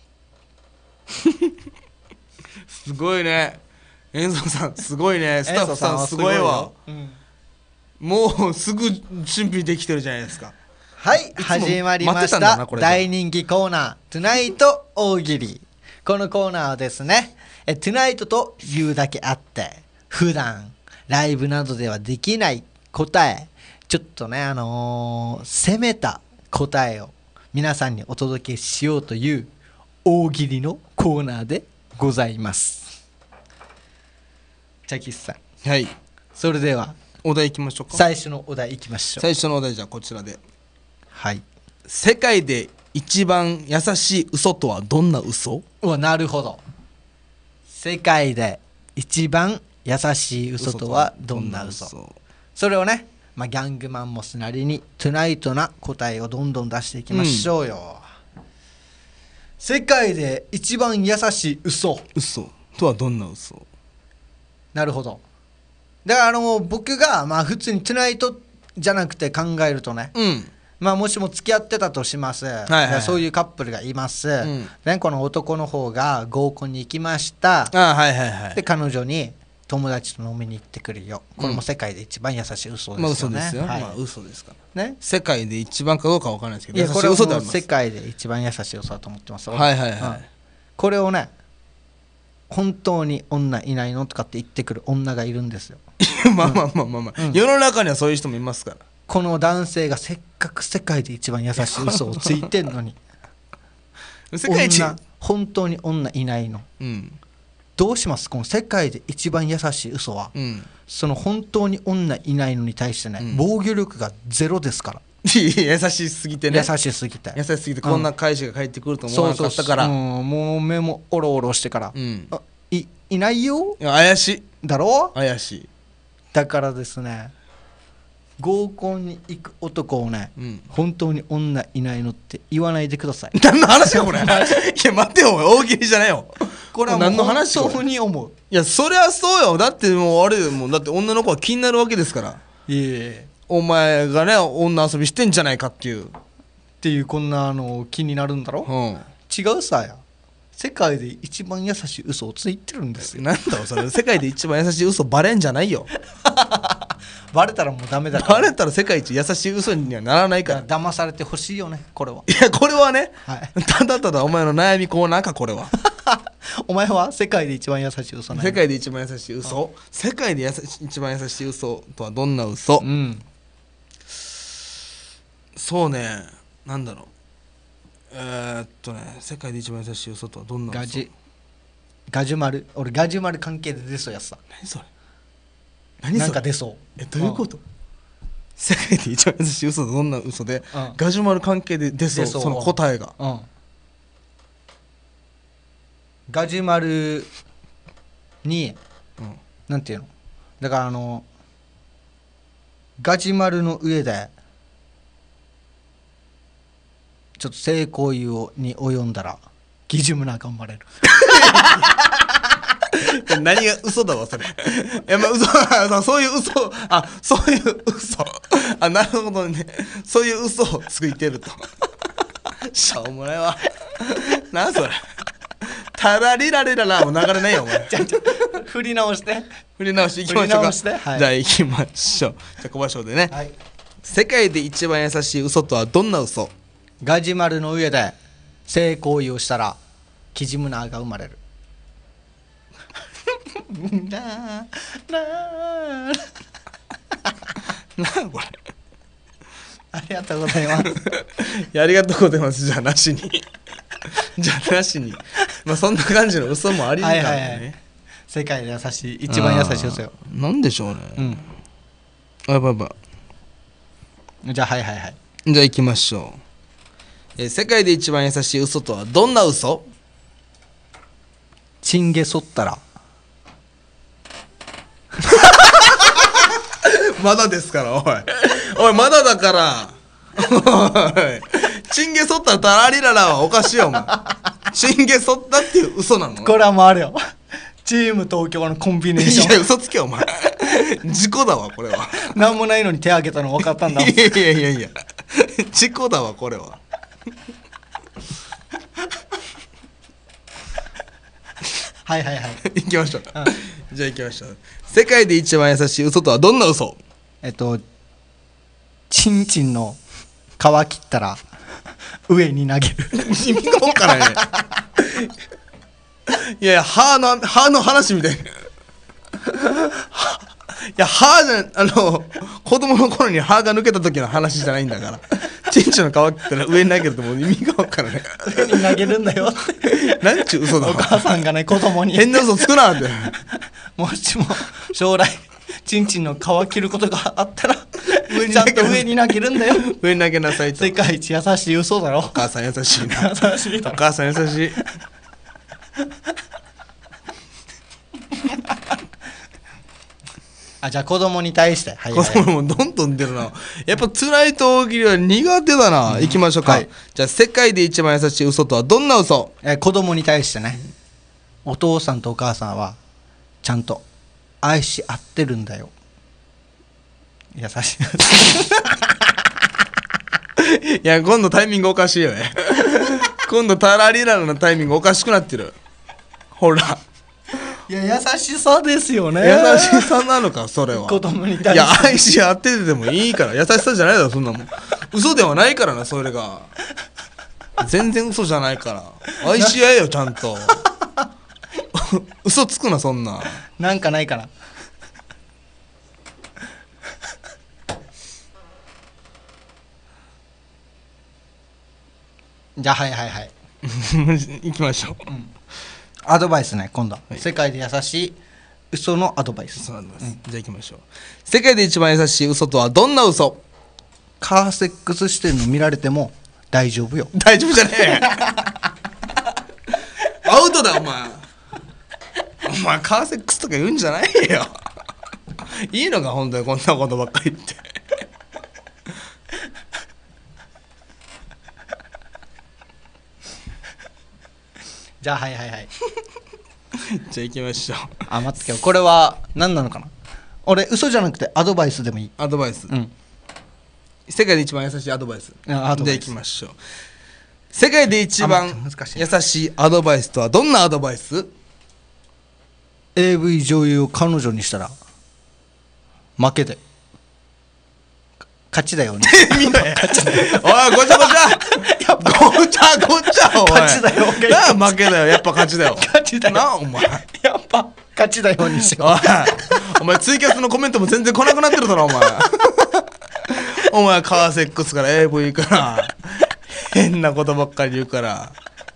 すごいね。遠藤さんすごいね。スタッフさんすごいわ。もうすぐ準備できてるじゃないですか。 はい、始まりました。大人気コーナートゥナイト大喜利。このコーナーはですね、トゥナイトというだけあって普段ライブなどではできない答え、ちょっとね攻めた答えを皆さんにお届けしようという大喜利のコーナーでございます。ジャキスさん、 はい、 それではお題いきましょうか。 最初のお題いきましょう。 最初のお題じゃあこちらで。 はい。 世界で一番優しい嘘とはどんな嘘？ なるほど。世界で一番優しい嘘とはどんな嘘。それをね、ギャングマンモスなりにトゥナイトな答えをどんどん出していきましょうよ。世界で一番優しい嘘とはどんな嘘？ なるほど。だから僕が普通にトゥナイトじゃなくて考えるとね、もしも付き合ってたとします、そういうカップルがいます、でこの男の方が合コンに行きました、で彼女に友達と飲みに行ってくるよ。これも世界で一番優しい嘘ですよね。 嘘ですよ。嘘ですからね。世界で一番かどうかわからないですけど、 これは世界で一番優しい嘘だと思ってます。これをね、本当に女いないのとかって言ってくる女がいるんですよ。 まあ世の中にはそういう人もいますから。 この男性がせっかく世界で一番優しい嘘をついてんのに世界一本当に女いないの、どうします？この世界で一番優しい嘘は、その本当に女いないのに対してね、防御力がゼロですから。 優しすぎてね。 優しすぎてこんな返しが返ってくると思わなかったから、 もう目もオロオロしてから、いないよ。 怪しいだろ。 怪しい。 だからですね、合コンに行く男をね、本当に女いないのって言わないでください。 何の話やこれ。いや待ってよ、大喜利じゃないよ。 これはもう本当に思う。 いやそりゃそうよ。だってもうあれだって女の子は気になるわけですから。お前がね女遊びしてんじゃないかっていうこんな気になるんだろ。違うさや。世界で一番優しい嘘をついてるんですよ。 なんだろそれ。世界で一番優しい嘘バレんじゃないよ。 バレたらもうダメだから。 バレたら世界一優しい嘘にはならないから。 騙されてほしいよね、これは。 いやこれはね、ただただお前の悩みコーナーかこれは。 お前は世界で一番優しい嘘ない？ 世界で一番優しい嘘、世界で一番優しい嘘とはどんな嘘？そうね、なんだろう。世界で一番優しい嘘とはどんな嘘？ ガジュマル。俺ガジュマル関係で出そうやつさ。 何それ？ なんか出そう。 どういうこと？世界で一番優しい嘘とどんな嘘で、ガジュマル関係で出そう、その答えが。 ガジュマルに、なんていうの？だからガジュマルの上でちょっと性行為に及んだらギジュムナ頑張れる。 何が嘘だわそれ。いやまあ嘘そういう嘘、そういう嘘、なるほどね、そういう嘘をついてると。しょうもないわ。なんそれ。タラリラリララもう流れないよお前。 振り直して行きましょうか。 はい、 じゃあ行きましょう。じゃあ小場所でね、はい、世界で一番優しい嘘とはどんな嘘？ ガジュマルの上で性行為をしたらキジムナーが生まれる。なあこれ。 ありがとうございます。 いやありがとうございます。じゃあなしに。じゃあなしに。まあそんな感じの嘘もありますからね。はいはいはい、 世界で優しい一番優しい嘘よ。 なんでしょうね。うん。やばいやばい。じゃあはいはいはい。 じゃあ行きましょう。世界で一番優しい嘘とはどんな嘘？ チンゲ剃ったら。 まだですからおいまだだからおいチンゲ剃ったらタラリララはおかしいよお前。チンゲ剃ったっていう嘘なの？ これはもうあるよ、チーム東京のコンビネーション。 いや嘘つけお前。事故だわこれは。 なんもないのに手挙げたの分かったんだもん。 いや事故だわこれは。 はいはいはい。 行きましょう、じゃあ行きましょう。世界で一番優しい嘘とはどんな嘘？ チンチンの皮切ったら上に投げる。 意味が分からんね。いや歯の話みたいな。いや歯じゃ子供の頃に歯が抜けた時の話じゃないんだから。チンチンの皮切ったら上に投げるともう意味が分からない。 上に投げるんだよって。 なんちゅう嘘だわ。 お母さんがね子供に変な嘘つくなって。 もしも将来チンチンの皮切ることがあったらちゃんと上に投げるんだよ。 上に投げなさいと。 世界一優しい嘘だろ。お母さん優しいな。 優しいだろ。 お母さん優しい。 じゃあ子供に対して、 子供もどんどん出るな。やっぱ辛いと大喜利は苦手だな。行きましょうか、じゃあ世界で一番優しい嘘とはどんな嘘？ 子供に対してね、お父さんとお母さんはちゃんと愛し合ってるんだよ。優しい。いや今度タイミングおかしいよね。今度タラリララのタイミングおかしくなってる。ほら。 いや優しさですよね。 優しさなのかそれは。 子供に対して。 いや愛し合っててでもいいから。優しさじゃないだろそんなもん。嘘ではないからなそれが。全然嘘じゃないから。愛し合えよちゃんと。嘘つくなそんな。 なんかないかな。じゃあはいはいはい。 行きましょう。 アドバイスね今度、世界で優しい嘘のアドバイス。 じゃあ行きましょう。世界で一番優しい嘘とはどんな嘘？ カーセックスしてるの見られても大丈夫よ。 大丈夫じゃねえ。アウトだお前。お前カーセックスとか言うんじゃないよ。いいのか本当にこんなことばっかり言って。 じゃあはいはいはい。 じゃあ行きましょう。 待ってけどこれは何なのかな。俺嘘じゃなくてアドバイスでもいい。 アドバイス、世界で一番優しいアドバイス。じゃあ行きましょう。世界で一番優しいアドバイスとはどんなアドバイス？ AV 女優を彼女にしたら負けで勝ちだよね。勝ちだよ。 おいごちゃごちゃ。ごちゃごちゃおい。 勝ちだよ。 なあ負けだよ。やっぱ勝ちだよ。 勝ちだよ。 なあお前。 やっぱ勝ちだよにしよう。 お前ツイキャスのコメントも全然来なくなってるだろお前。お前カーセックスから AV から変なことばっかり言うから。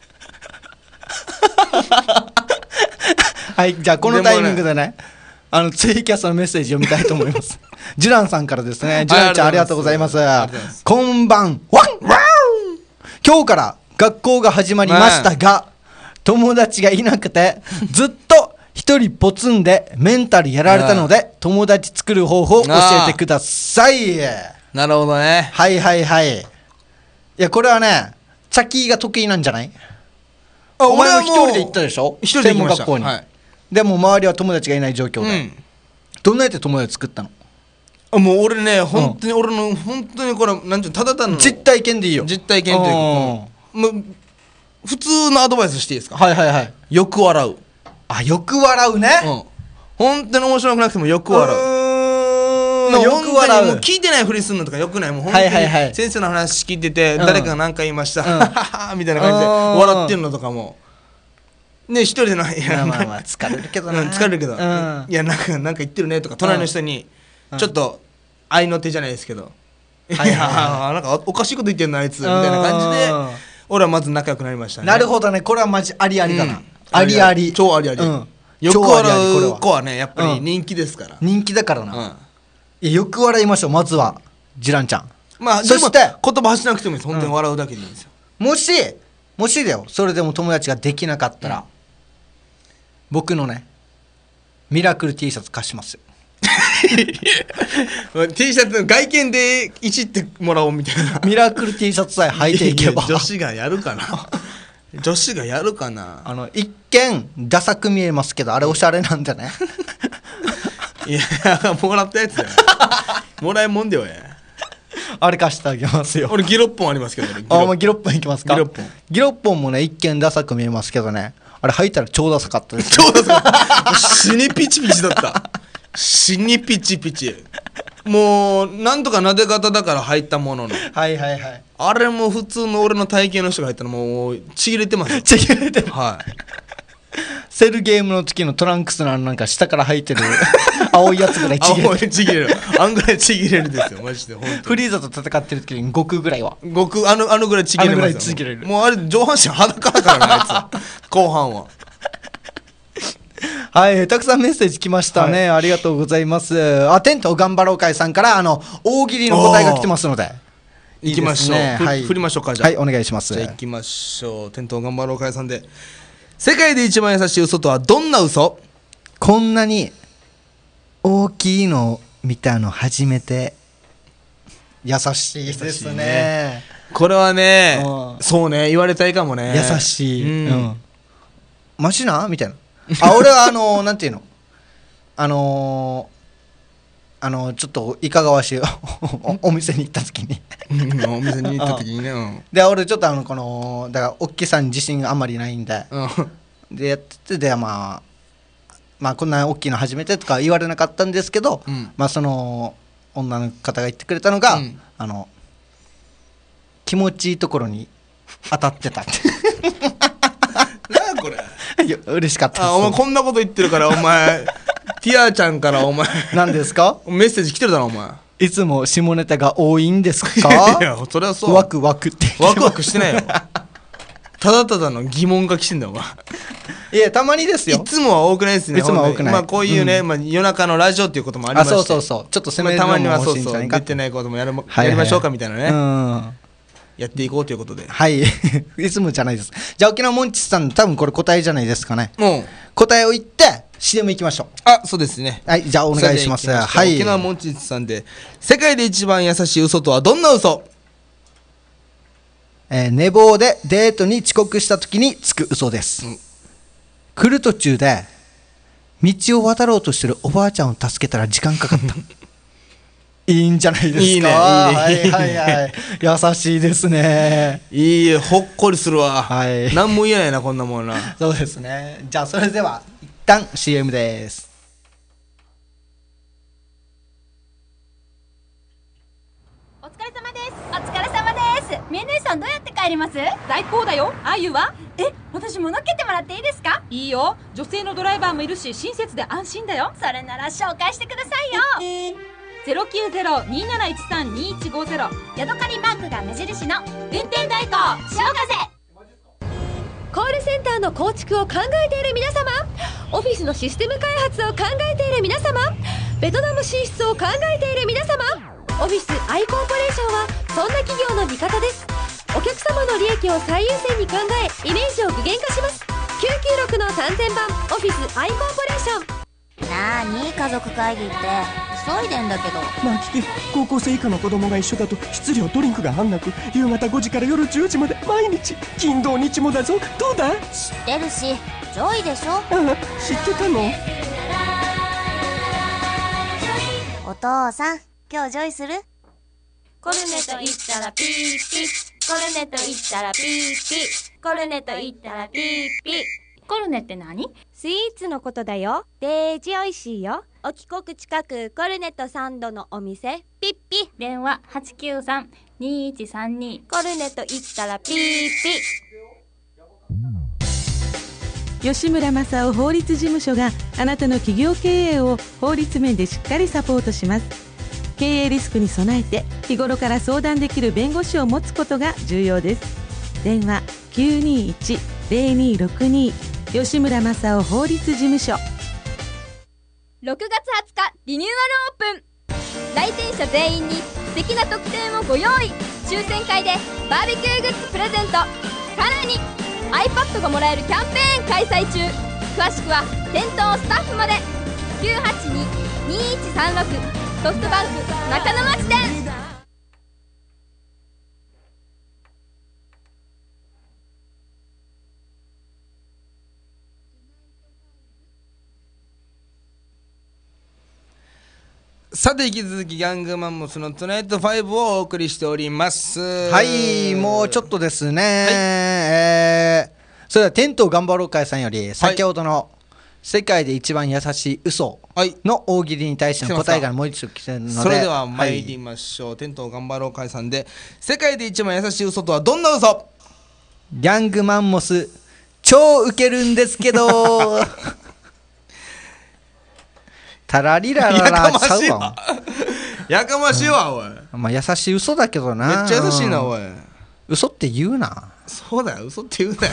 はいじゃあこのタイミングでねツイキャスのメッセージ読みたいと思います。ジュランさんからですね。ジュランちゃんありがとうございます。こんばんは。今日から学校が始まりましたが、友達がいなくてずっと一人ポツンでメンタルやられたので、友達作る方法を教えてください。 なるほどね。 はいはいはい。いやこれはねチャキーが得意なんじゃない？お前も一人で行ったでしょ？ 一人で行きました。 専門学校に。 でも周りは友達がいない状況で、どんなやって友達作ったの？ もう俺ね、本当に俺の本当にこれなんていうの、ただ単の実体験でいいよ。 実体験というか、もう普通のアドバイスしていいですか？ はいはいはい。 よく笑う。 あ、よく笑うね。 本当に面白くなくてもよく笑う。よく笑う。もう聞いてないふりするのとかよくない。もう本当に先生の話聞いてて、誰かが何か言いましたみたいな感じで笑ってるのとかもね、一人でないや、 まあまあ疲れるけどな。 疲れるけど、いやなんか言ってるねとか、隣の人にちょっと愛の手じゃないですけど、いやなんかおかしいこと言ってんのあいつみたいな感じで俺はまず仲良くなりましたね。 なるほどね、これはマジありありだな。ありあり、 超ありあり。よく笑う子はね、やっぱり人気ですから。 人気だからな。よく笑いましょう。まずはジランちゃん。 まあそして言葉発しなくてもいいです。本当に笑うだけでいいんですよ。 もしだよ、それでも友達ができなかったら、僕のねミラクル T シャツ貸しますよ。 T シャツ外見でいじってもらおうみたいな。 ミラクル T シャツさえ履いていけば。 女子がやるかな。女子がやるかな。 一見ダサく見えますけど、あれおしゃれなんだね。 いや、もらったやつだよ。もらえもんでよ。 あれ貸してあげますよ。 俺ギロッポンありますけどね。 もうギロッポンいきますか。 ギロッポンもね、一見ダサく見えますけどね、あれ履いたら超ダサかったです。 超ダサかった。死にピチピチだった。死にピチピチ。もうなんとかなで方だから入ったものの、 はいはいはい、 あれも普通の俺の体型の人が入ったらもうちぎれてますよ。 ちぎれてる。 はい。 セルゲームの時のトランクスのなんか下から履いてる青いやつぐらいちぎれる。 ちぎれる。あんぐらいちぎれるですよマジで。本当にフリーザと戦ってる時に悟空ぐらいは。 悟空あのぐらいちぎれますよ。もうあれ上半身裸だからねあいつ。後半は。 はい、たくさんメッセージ来ましたね、はい、ありがとうございます。テント頑張ろう会さんから大喜利の答えが来てますのでいきましょう。はい、振りましょうか。じゃあ、 はい、お願いします。 じゃあ行きましょう。テント頑張ろう会さんで、世界で一番優しい嘘とはどんな嘘？ こんなに大きいの見たの初めて。優しいですね。 これはね、そうね、言われたいかもね。 優しい。マジなみたいな。俺はなんていうの、ちょっといかがわしいお店に行った時にお店に行った時にね、 で俺ちょっとだからおっきさに自信あんまりないんで、でやってて、でまあこんな大きいの初めてとか言われなかったんですけど、まあその女の方が言ってくれたのが、気持ちいいところに当たってたって。 なんこれ。 いや嬉しかったです。 お前こんなこと言ってるからお前ティアちゃんからお前何ですか？ メッセージ来てるだろお前。 いつも下ネタが多いんですか？ いやそれはそう。 ワクワクってワクワクしてないよ。ただただの疑問が来てんだよお前。 いやたまにですよ。 いつもは多くないですね。 いつもは多くない。 まあこういうね、夜中のラジオっていうこともありまして、 そうちょっと攻めるのも欲しいんじゃないか。 出てないこともやりましょうかみたいなね。やっていこうということで。 はいいつもじゃないです。じゃあ沖縄モンチさん多分これ答えじゃないですかね。答えを言って CM 行きましょう。 あ、そうですね。 はい、じゃあお願いします。はい、 沖縄モンチさんで世界で一番優しい嘘とはどんな嘘？ 寝坊でデートに遅刻した時につく嘘です。来る途中で道を渡ろうとしてるおばあちゃんを助けたら時間かかった。いいんじゃないですか。いいね、はいはいはい。優しいですね。 いいえ、ほっこりするわ。はい。何も言えないなこんなもんな。 そうですね。じゃあそれでは一旦 CM です。 お疲れ様です。お疲れ様です。みえ姉さんどうやって帰ります？ 代行だよ。あゆは？ 私も乗っけてもらっていいですか？ いいよ。女性のドライバーもいるし親切で安心だよ。 それなら紹介してくださいよ。 090-2713-2150 ヤドカリマークが目印の運転代行潮風。 コールセンターの構築を考えている皆様、オフィスのシステム開発を考えている皆様、ベトナム進出を考えている皆様、オフィスアイコーポレーションはそんな企業の味方です。お客様の利益を最優先に考えイメージを具現化します。996の3000番オフィスアイコーポレーション。 なーに家族会議って急いでんだけど。 まあ聞け、高校生以下の子供が一緒だと質量ドリンクが半額、夕方5時から夜10時まで毎日金土日もだぞ。どうだ？ 知ってるしジョイでしょ。 知ってたの？ お父さん、今日ジョイする？ コルネと言ったらピーピー、コルネと言ったらピーピー、コルネと言ったらピーピー。コルネって何？ スイーツのことだよ。デージおいしいよ。お帰国近くコルネとサンドのお店ピッピ。 電話893-2132。 コルネと言ったらピーピー。吉村正夫法律事務所があなたの企業経営を法律面でしっかりサポートします。経営リスクに備えて日頃から相談できる弁護士を持つことが重要です。電話 921-0262 吉村正夫法律事務所。 6月20日リニューアルオープン。来店者全員に素敵な特典をご用意。抽選会でバーベキューグッズプレゼント、さらに iPad がもらえるキャンペーン開催中。詳しくは店頭スタッフまで。 982-2136 ソフトバンク中野町店。 さて引き続きギャングマンモスのトゥナイト5をお送りしております。 はい、もうちょっとですね、それではテント頑張ろう会さんより先ほどの世界で一番優しい嘘の大喜利に対しての答えがもう一度来てるので、 それでは参りましょう。テント頑張ろう会さんで世界で一番優しい嘘とはどんな嘘？ ギャングマンモス超ウケるんですけどタラリラララちゃうわ。 やかましいわ、おい。 まあ優しい嘘だけどな。 めっちゃ優しいな、おい。 嘘って言うな。 そうだよ、嘘って言うな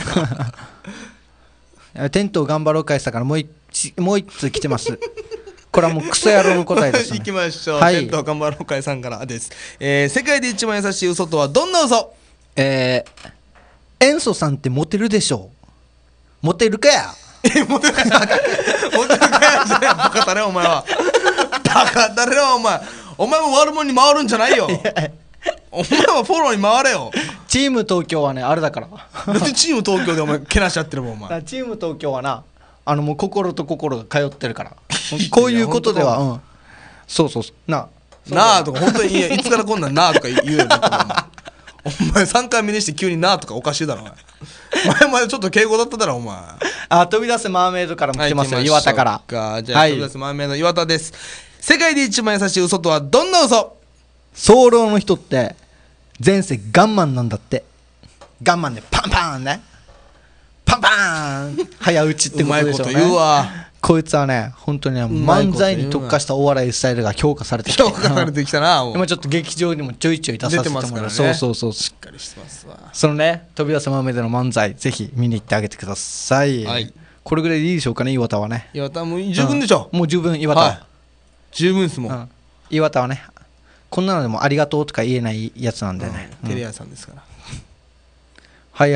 よ。テントを頑張ろう会さんからもう一通来てます。これはもうクソ野郎の答えです、ね。 いきましょう、はい、テントを頑張ろう会さんからです。世界で一番優しい嘘とはどんな嘘？ 塩素さんってモテるでしょう。モテるかや。 モテるかやじゃねえ、バカだねお前は。バカだねお前。お前も悪者に回るんじゃないよ。お前はフォローに回れよ。 チーム東京はねあれだから。 だってチーム東京でお前けなしちゃってるもんお前。 チーム東京はなもう心と心が通ってるから。こういうことではうんそうなあとか本当にいつからこんなんなあとか言うよね。お前3回目にして急になあとかおかしいだろお前。前までちょっと敬語だっただろお前。 飛び出せマーメイドからも来てますよ、岩田から。 じゃあ飛び出せマーメイド岩田です。世界で一番優しい嘘とはどんな嘘？ 早漏の人って前世ガンマンなんだって。ガンマンでパンパンね、パンパーン早打ちってことでしょうね。 うまいこと言うわ。 こいつはね本当に漫才に特化したお笑いスタイルが評価されてきた。 評価されてきたな。 今ちょっと劇場にもちょいちょい出させてもらう。そうしっかりしてますわ。 そのね飛び出せ豆での漫才ぜひ見に行ってあげてください。これぐらいでいいでしょうかね。岩田はね。 岩田も十分でしょ。 もう十分岩田。 十分ですもん。 岩田はねこんなのでもありがとうとか言えないやつなんでね。 テレ屋さんですから。 はい、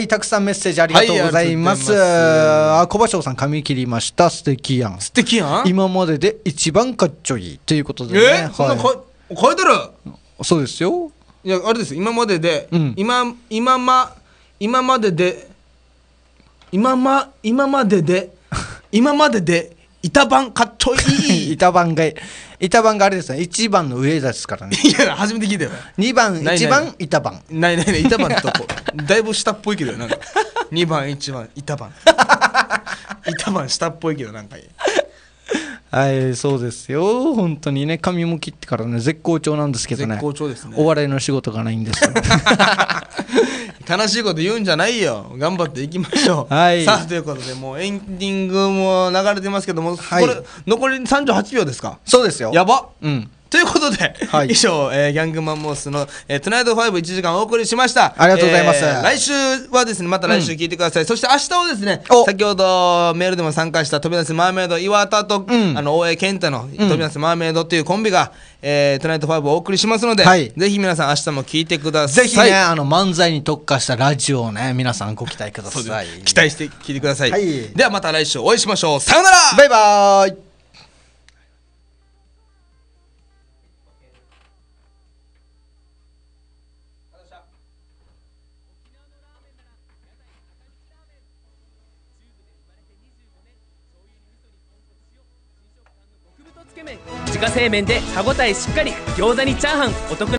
たくさんメッセージありがとうございます。小葉翔さん髪切りました。素敵やん。 素敵やん。 今までで一番かっちょいいということでね。 そんな書いてる。 そうですよ。 いやあれです。今までで今までで板番かっちょいい。 板番があれですね。1番の上ですからね。 いや初めて聞いたよ。 2番1番板番。 ない板番とこだいぶ下っぽいけどなんか2番1番板番板番下っぽいけどなんかはいそうですよ。本当にね髪も切ってからね絶好調なんですけどね。 絶好調ですね。 お笑いの仕事がないんですよ。 悲しいこと言うんじゃないよ。頑張っていきましょう。さあということでもうエンディングも流れてますけども、これ残り38秒ですか。 そうですよ。 やば。ということで、以上、ギャングマンモスの、トゥナイト5、1時間お送りしました。 ありがとうございます。 来週はですね、また来週聞いてください。そして明日はですね、先ほどメールでも参加した飛び出すマーメイド岩田と、大江健太の飛び出すマーメイドというコンビが、トゥナイト5をお送りしますので、ぜひ皆さん明日も聞いてください。 ぜひね、漫才に特化したラジオをね、皆さんご期待ください。 期待して聞いてください。ではまた来週お会いしましょう。さよなら。 バイバーイ。 自家製麺で歯ごたえしっかり、餃子にチャーハン、お得な